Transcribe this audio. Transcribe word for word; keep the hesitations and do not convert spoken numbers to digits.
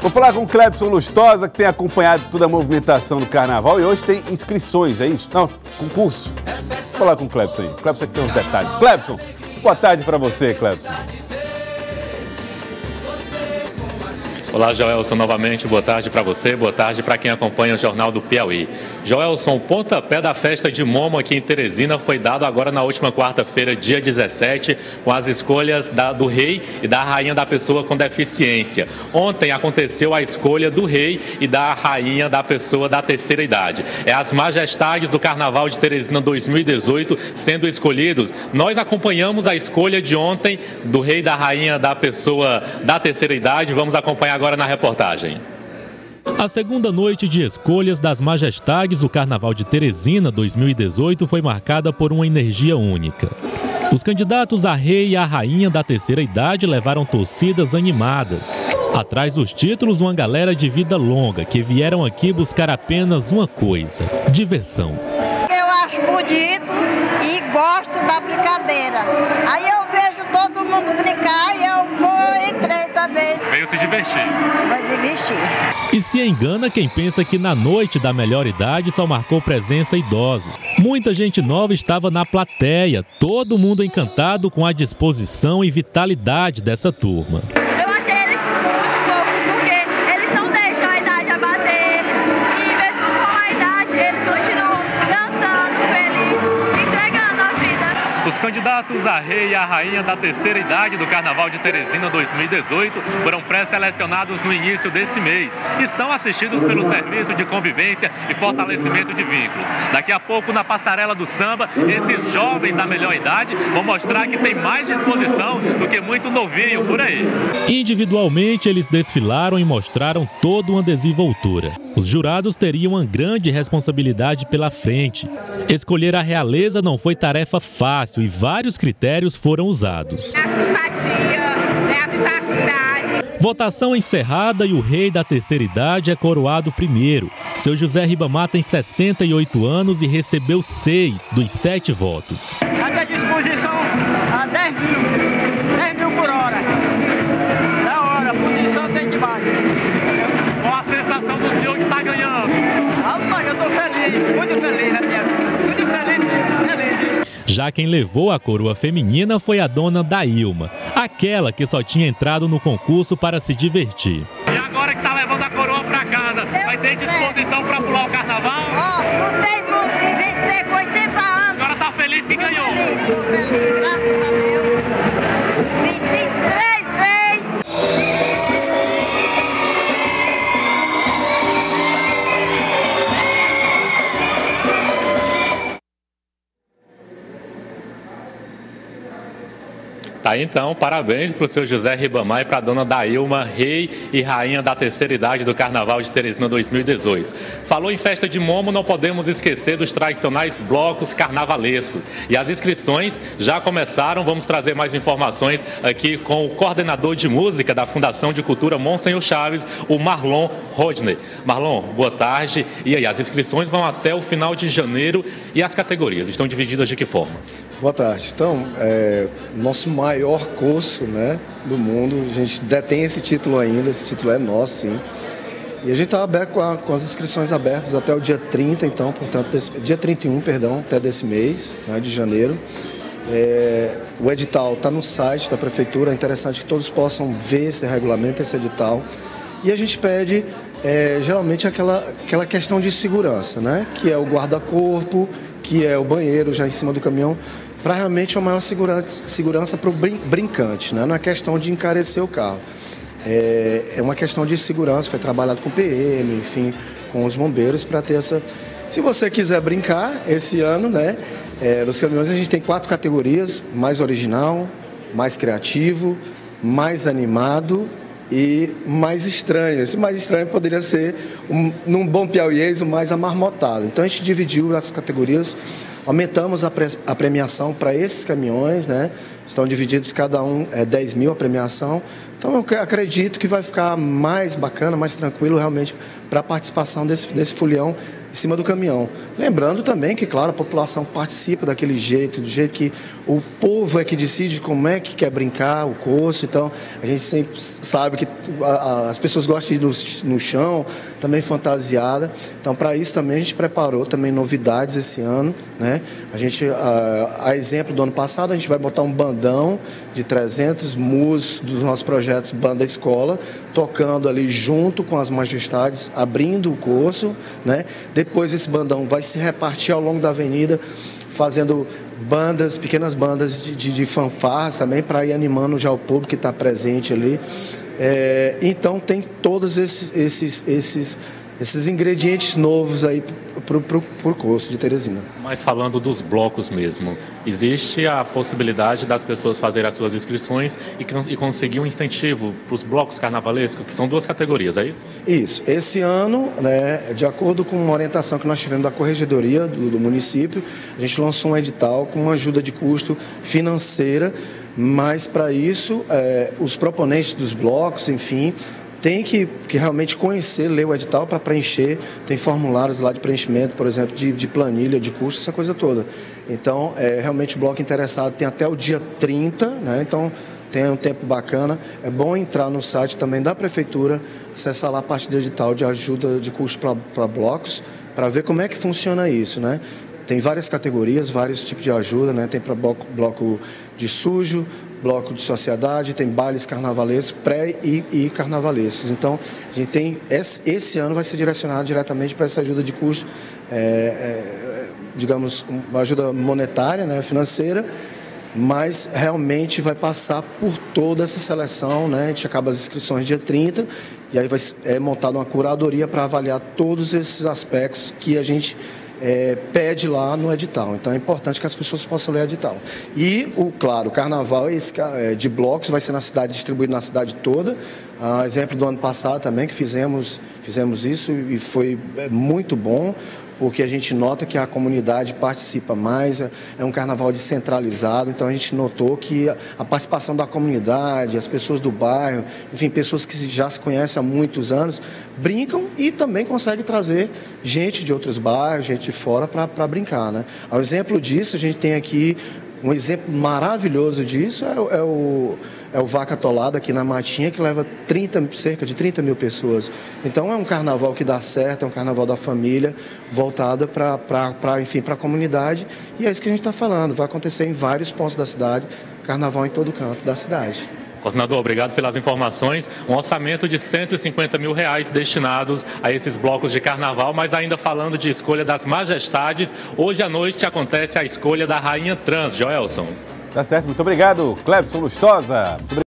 Vou falar com o Clebson Lustosa, que tem acompanhado toda a movimentação do carnaval e hoje tem inscrições, é isso? Não, concurso. Vou falar com o Clebson aí. Clebson que tem uns detalhes. Clebson, boa tarde para você, Clebson. Olá, Joelson, novamente, boa tarde para você, boa tarde para quem acompanha o Jornal do Piauí. Joelson, o pontapé da festa de Momo aqui em Teresina foi dado agora na última quarta-feira, dia dezessete, com as escolhas da, do rei e da rainha da pessoa com deficiência. Ontem aconteceu a escolha do rei e da rainha da pessoa da terceira idade. É as majestades do Carnaval de Teresina dois mil e dezoito sendo escolhidos. Nós acompanhamos a escolha de ontem do rei e da rainha da pessoa da terceira idade. Vamos acompanhar agora na reportagem. A segunda noite de escolhas das majestades do Carnaval de Teresina dois mil e dezoito foi marcada por uma energia única. Os candidatos a rei e a rainha da terceira idade levaram torcidas animadas. Atrás dos títulos, uma galera de vida longa que vieram aqui buscar apenas uma coisa: diversão. Eu acho bonito e gosto da brincadeira. Aí eu vejo todo mundo brincar e eu vou, entrei também. Veio se divertir. Vai divertir. E se engana quem pensa que na noite da melhor idade só marcou presença idosos. Muita gente nova estava na plateia, todo mundo encantado com a disposição e vitalidade dessa turma. Eu achei eles muito fofos, porque eles não deixam a idade abater eles. E mesmo com a idade, eles continuam dançando, felizes, se entregando à vida. Os candidatos a rei e a rainha da terceira idade do Carnaval de Teresina dois mil e dezoito foram pré-selecionados no início desse mês e são assistidos pelo Serviço de Convivência e Fortalecimento de Vínculos. Daqui a pouco, na passarela do samba, esses jovens da melhor idade vão mostrar que tem mais disposição do que muito novinho por aí. Individualmente, eles desfilaram e mostraram toda uma desenvoltura. Os jurados teriam uma grande responsabilidade pela frente. Escolher a realeza não foi tarefa fácil e vários critérios foram usados. A simpatia, a vivacidade. Votação encerrada e o rei da terceira idade é coroado primeiro. Seu José Ribamar tem sessenta e oito anos e recebeu seis dos sete votos. Aqui à disposição a dez mil, dez mil por hora. Da hora, a posição tem demais. Qual a sensação do senhor que está ganhando? Rapaz, eu estou feliz, muito feliz, né, minha? Muito feliz, feliz. Já quem levou a coroa feminina foi a dona Dailma, aquela que só tinha entrado no concurso para se divertir. E agora que está levando a coroa para casa, vai ter disposição para pular o carnaval? Ó, oh, lutei muito e vencer com oitenta anos. Agora está feliz que ganhou? Estou feliz, estou feliz, graças a Deus. Venci três vezes. Tá, então, parabéns para o seu José Ribamar e para a dona Dailma, rei e rainha da terceira idade do Carnaval de Teresina dois mil e dezoito. Falou em festa de Momo, não podemos esquecer dos tradicionais blocos carnavalescos. E as inscrições já começaram, vamos trazer mais informações aqui com o coordenador de música da Fundação de Cultura Monsenhor Chaves, o Marlon Rodney. Marlon, boa tarde. E aí, as inscrições vão até o final de janeiro e as categorias estão divididas de que forma? Boa tarde. Então, é, nosso maior curso, né, do mundo, a gente detém esse título ainda, esse título é nosso, sim. E a gente está aberto com, a, com as inscrições abertas até o dia trinta, então, portanto, desse, dia trinta e um, perdão, até desse mês, né, de janeiro. É, o edital está no site da Prefeitura, é interessante que todos possam ver esse regulamento, esse edital. E a gente pede, é, geralmente, aquela, aquela questão de segurança, né, que é o guarda-corpo, que é o banheiro já em cima do caminhão, para realmente uma maior segurança, segurança para o brin brincante, né? Não é questão de encarecer o carro. É, é uma questão de segurança, foi trabalhado com o P M, enfim, com os bombeiros para ter essa... Se você quiser brincar esse ano, né? É, nos caminhões a gente tem quatro categorias: mais original, mais criativo, mais animado e mais estranho. Esse mais estranho poderia ser, um, num bom piauiês, o mais amarmotado. Então a gente dividiu as categorias, aumentamos a, pre a premiação para esses caminhões, né? Estão divididos, cada um é dez mil a premiação, Então eu acredito que vai ficar mais bacana, mais tranquilo realmente para a participação desse, desse folião em cima do caminhão. Lembrando também que, claro, a população participa daquele jeito, do jeito que o povo é que decide como é que quer brincar, o curso. Então, a gente sempre sabe que a, a, as pessoas gostam de ir no, no chão, também fantasiada. Então, para isso também a gente preparou também novidades esse ano, né? A gente, a, a exemplo do ano passado, a gente vai botar um bandão de trezentos músicos dos nossos projetos Banda Escola, tocando ali junto com as majestades, abrindo o curso, né? Depois esse bandão vai se repartir ao longo da avenida, fazendo bandas, pequenas bandas de, de, de fanfarras também, para ir animando já o público que está presente ali. É, então tem todos esses, esses, esses, esses ingredientes novos aí para o curso de Teresina. Mas falando dos blocos mesmo, existe a possibilidade das pessoas fazerem as suas inscrições e, e conseguir um incentivo para os blocos carnavalescos, que são duas categorias, é isso? Isso. Esse ano, né, de acordo com uma orientação que nós tivemos da Corregedoria do, do município, a gente lançou um edital com uma ajuda de custo financeira, mas para isso, é, os proponentes dos blocos, enfim, tem que, que realmente conhecer, ler o edital para preencher. Tem formulários lá de preenchimento, por exemplo, de, de planilha, de custo, essa coisa toda. Então, é, realmente o bloco interessado tem até o dia trinta, né? Então tem um tempo bacana. É bom entrar no site também da Prefeitura, acessar lá a parte do edital de ajuda de custo para blocos, para ver como é que funciona isso, né? Tem várias categorias, vários tipos de ajuda, né? Tem para bloco, bloco de sujo, bloco de sociedade, tem bailes carnavalescos, pré e, e carnavalescos. Então, a gente tem, esse, esse ano vai ser direcionado diretamente para essa ajuda de custo, é, é, digamos, uma ajuda monetária, né, financeira, mas realmente vai passar por toda essa seleção, né? A gente acaba as inscrições dia trinta, e aí vai é montada uma curadoria para avaliar todos esses aspectos que a gente É, pede lá no edital. Então é importante que as pessoas possam ler o edital. E, o, claro, o carnaval esse, é, de blocos vai ser na cidade, distribuído na cidade toda. Ah, exemplo do ano passado também, que fizemos, fizemos isso e foi muito bom, porque a gente nota que a comunidade participa mais, é um carnaval descentralizado, então a gente notou que a participação da comunidade, as pessoas do bairro, enfim, pessoas que já se conhecem há muitos anos, brincam e também conseguem trazer gente de outros bairros, gente de fora para brincar, né? Ao exemplo disso, a gente tem aqui um exemplo maravilhoso disso, é, é o... É o Vaca Atolada aqui na Matinha, que leva trinta, cerca de trinta mil pessoas. Então é um carnaval que dá certo, é um carnaval da família, voltado para, enfim, para a comunidade. E é isso que a gente está falando, vai acontecer em vários pontos da cidade, carnaval em todo canto da cidade. Coordenador, obrigado pelas informações. Um orçamento de cento e cinquenta mil reais destinados a esses blocos de carnaval, mas ainda falando de escolha das majestades, hoje à noite acontece a escolha da Rainha Trans, Joelson. Tá certo, muito obrigado, Clebson Lustosa. Muito obrigado.